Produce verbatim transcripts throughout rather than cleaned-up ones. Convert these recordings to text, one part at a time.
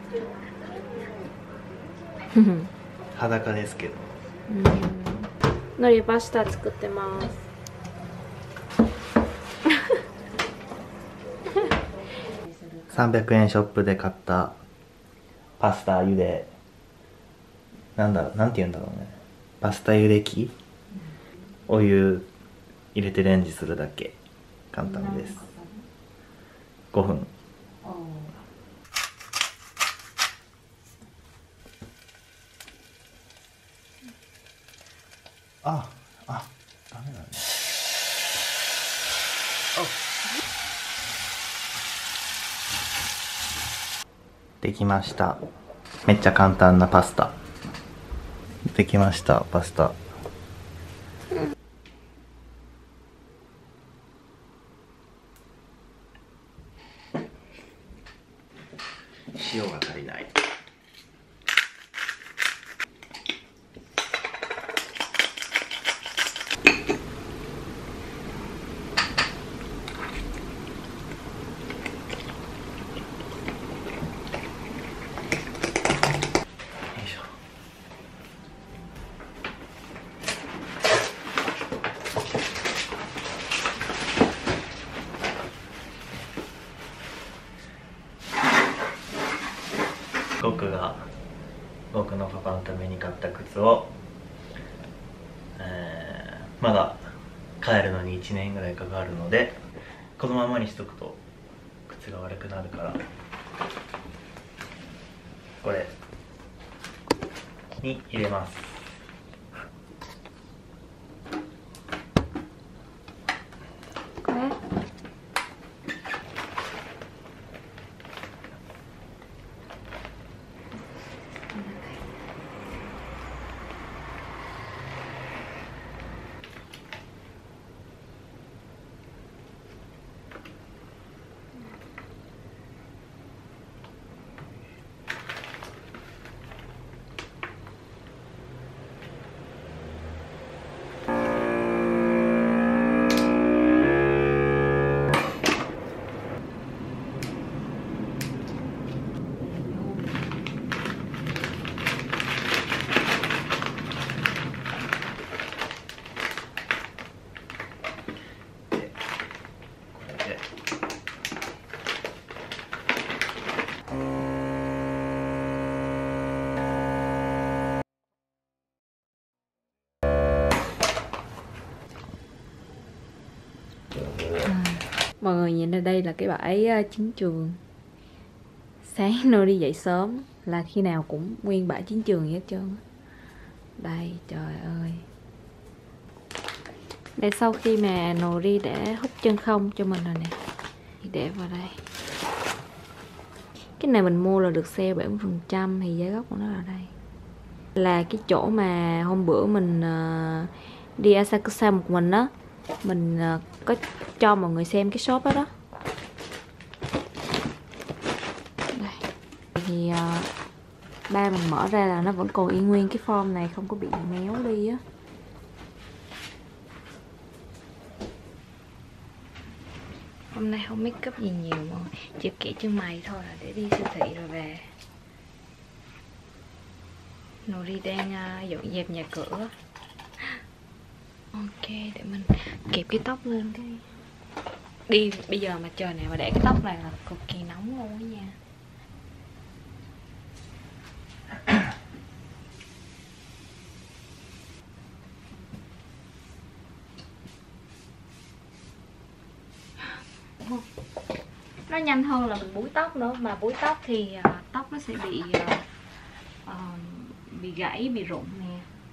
裸ですけど。 うん。のりパスタ作ってます。 さんびゃくえんショップで買ったパスタ茹で、なんだろう、なんて言うんだろうね。パスタ茹で器、お湯入れてレンジするだけ。簡単です。ごふん。あ、あ、ダメだね。できました。めっちゃ簡単なパスタ。できました、パスタ。塩が足りない。僕が僕のパパのために買った靴を、えー、まだ帰るのにいちねんぐらいかかるので、このままにしとくと靴が悪くなるから、これに入れます。 これMọi người nhìn ở đây là cái bãi chiến trường. Sáng Nô đi dậy sớm là khi nào cũng nguyên bãi chiến trường vậy hết trơn. Đây, trời ơi. Đây sau khi mà Nori đã hút chân không cho mình rồi nè, thì để vào đây. Cái này mình mua là được sale bảy mươi phần trăm, thì giá gốc của nó là đây. Là cái chỗ mà hôm bữa mình uh, đi Asakusa một mình á, mình uh, có cho mọi người xem cái shop đó đó. Đây. Thì uh, ba mình mở ra là nó vẫn còn y nguyên cái form này, không có bị méo đi á. Hôm nay không make up gì nhiều mà chỉ kỹ chân mày thôi là để đi siêu thị rồi về. Nori đang uh, dọn dẹp nhà cửa. Ok, để mình kẹp cái tóc lên cái đi. Bây giờ mà trời này mà để cái tóc này là cực kỳ nóng luôn á nha. Nó nhanh hơn là mình búi tóc nữa, mà búi tóc thì uh, tóc nó sẽ bị uh, uh, bị gãy, bị rụng nè.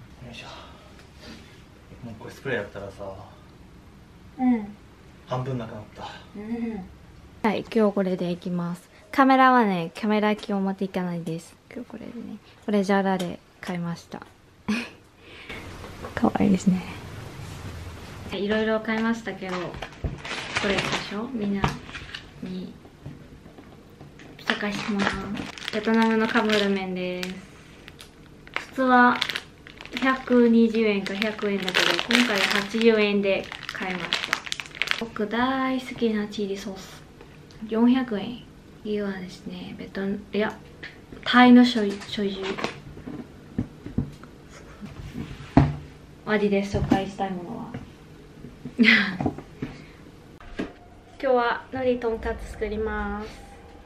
もうこれスプレーやったらさ、うん、半分なくなった。うん、はい、今日これでいきます。カメラはね、カメラ機を持っていかないです。今日これでね、これジャラで買いました。可愛いですね。いろいろ買いましたけど、これでしょ、みんなに探し物。ベトナムのカップル麺です。普通はひゃくにじゅうえんかひゃくえんだけど、今回ははちじゅうえんで買いました。僕大好きなチリソースよんひゃくえん。次はですね、ベトいやタイの醤油醤油ありです。紹介したいものは今日は海苔とんかつ作ります。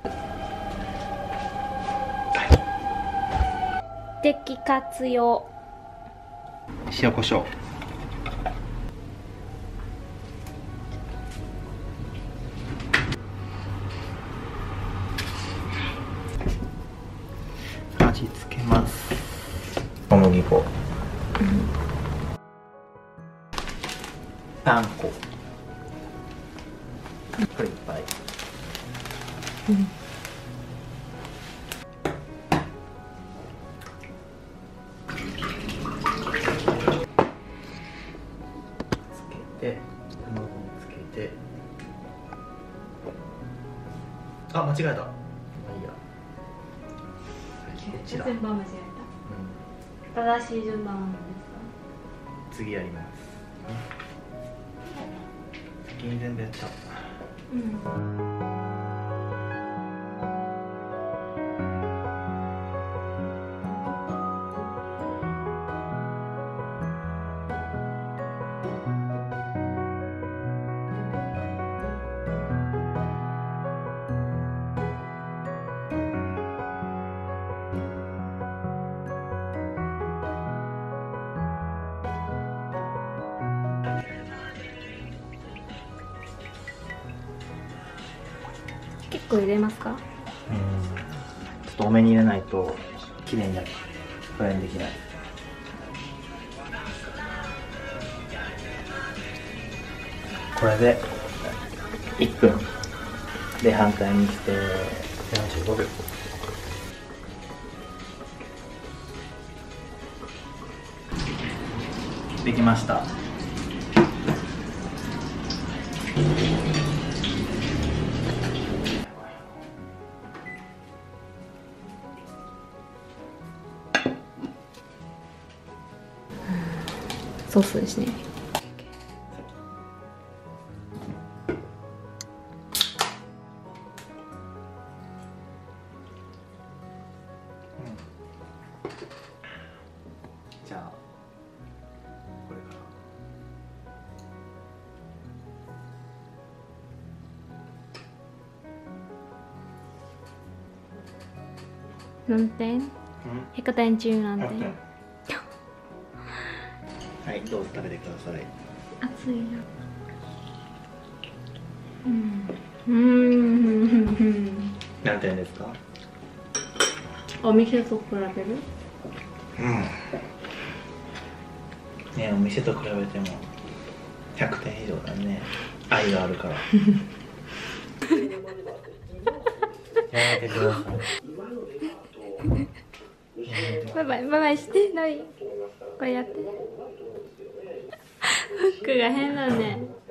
テキカツ用塩コショウ、味付けます。小麦粉、うん、パン粉、これいっぱい、うん、で卵をつけて、あ、間違えた。まあいいや。こちら。 順番間違えた。うん、正しい順番は何ですか？ 次やります。先に全部やった。うん。 結構入れますか？うん、 ちょっと多めに入れないと綺麗になる。フライにできない。これでいっぷんで反対にしてよんじゅうごびょう。できました。 ソースですね。 じゃあこれから何点？ひゃくてん中何点？ はい、どうぞ食べてください。 熱いな。うん。うん。 何点ですか？ お店と比べる？ うん。ね、お店と比べてもひゃくてん以上だね。愛があるから。やめてください。 バイバイバイバイしてない。これやって。服が変だね。